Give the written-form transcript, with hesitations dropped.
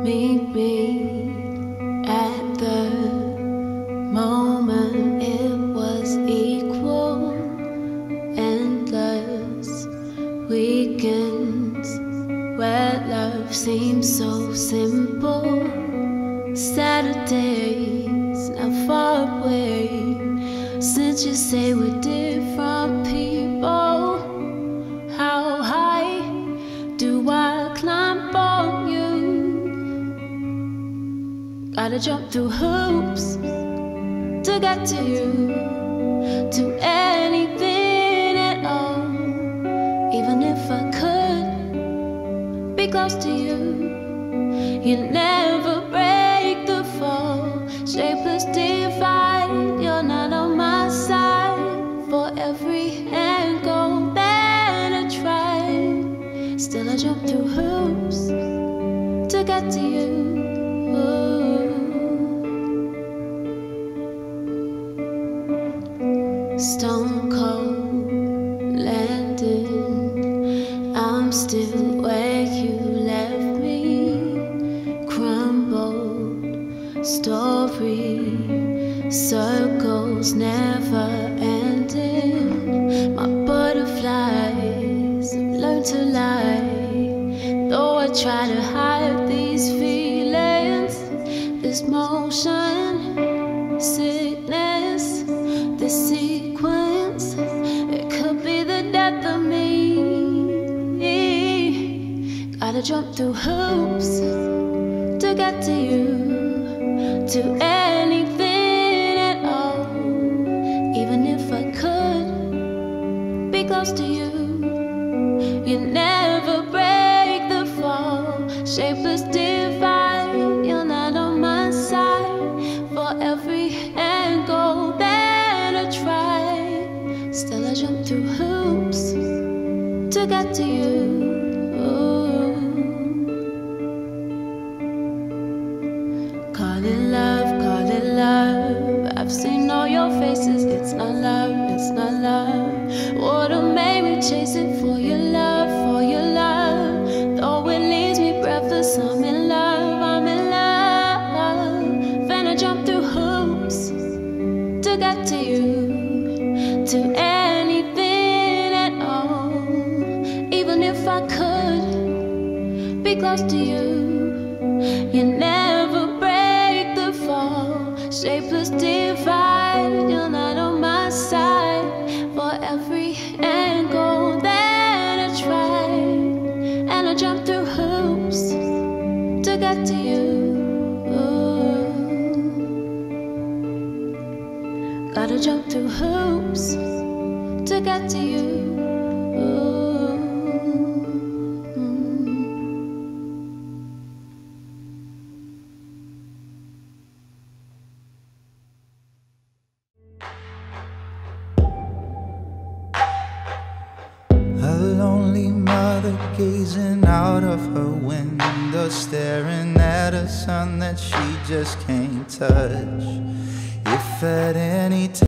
Meet me at the moment. It was equal, endless weekends where love seems so simple. Saturdays now far away since you say we're different people. How high do I climb on you? Gotta jump through hoops to get to you, to anything at all. Even if I could be close to you, you never break the fall. Shapeless divide, you're not on my side. For every angle that I try, still I jump through hoops to get to you. Stone cold landing, I'm still where you left me. Crumbled story, circles never ending. My butterflies have learned to lie, though I try to hide these feelings. This motion, sickness, this sequence, it could be the death of me. Gotta jump through hoops to get to you, to anything at all. Even if I could be close to you, you never break the fall. Shapeless divide, you're not on my side. For every angle that I try, still I jump through hoops to get to you. Call it love. I've seen all your faces. It's not love, it's not love. Would've made me chase it for your love, for your love. Though it leaves me breathless, I'm in love, I'm in love. Then I jump through hoops to get to you, to anything at all. Even if I could be close to you, you never break the fall. Shapeless divide, you're not on my side. For every angle that I try, and I jump through hoops to get to you. Gotta jump through hoops to get to you. A lonely mother gazing out of her window, staring at a son that she just can't touch. If at any time